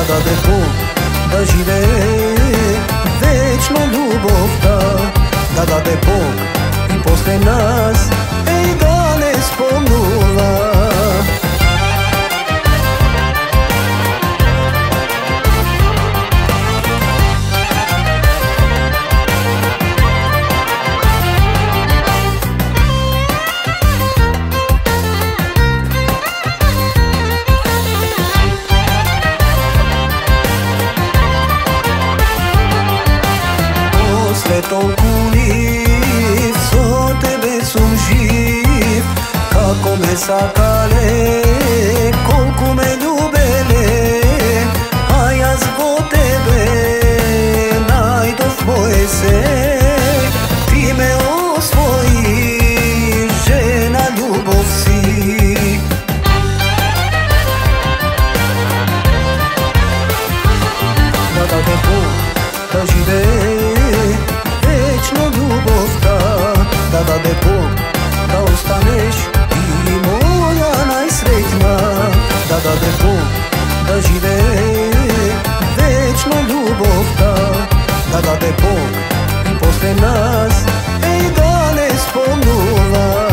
da de Bog da žive večno ljubov ta, da de Bog i posle nas ej dane spomnuva. Toliko liv, so tebe sum živ, kako me sakale, koliko me ljubele, a jaz po tebe najdov moje se, ti me osvojiš, žena ljubov si. Da de Bog da žive večno ljubov ta, da de Bog da ostaneš ti moja najsretna, da de Bog da žive večno ljubov ta, da de Bog i posle nas ej dane spomnuva.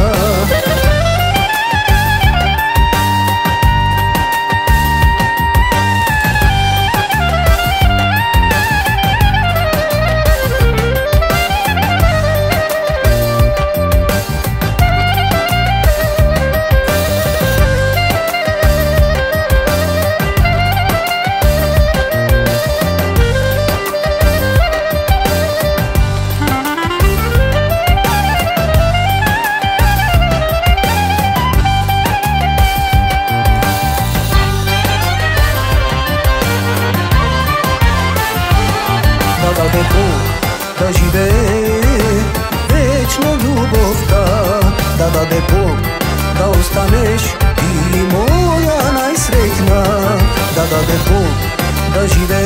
Da de Bog da žive večno ljubov ta, da de Bog da ostaneš ti moja najsretna, da de Bog da žive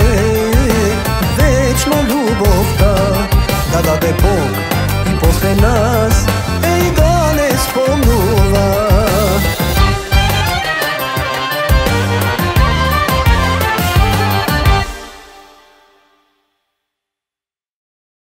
večno ljubov ta, da de Bog i posle nas